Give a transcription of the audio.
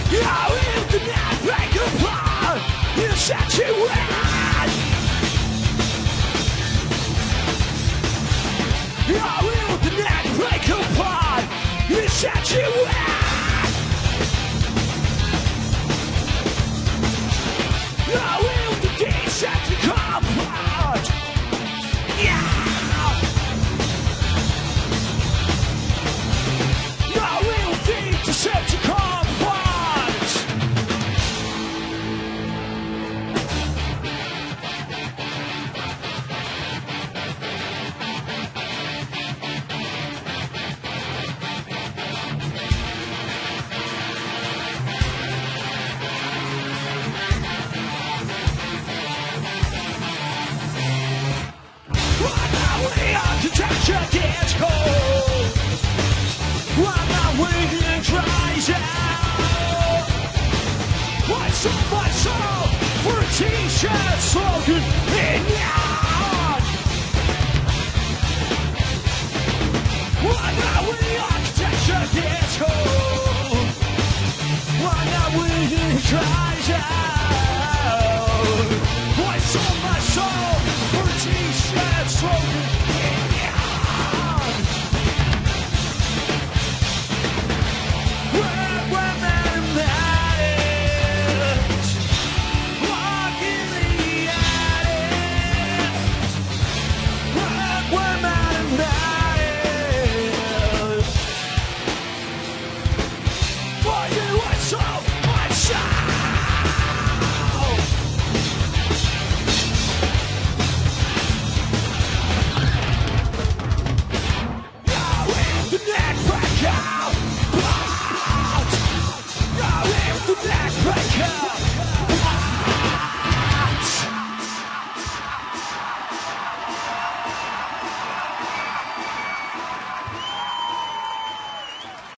I will do not break apart in such a way. I will do not break apart in such a way. I will do this at the comfort. Yeah. I will think to set the comfort. Gets cold while my wind dries out. What's so much so for a t-shirt slogan?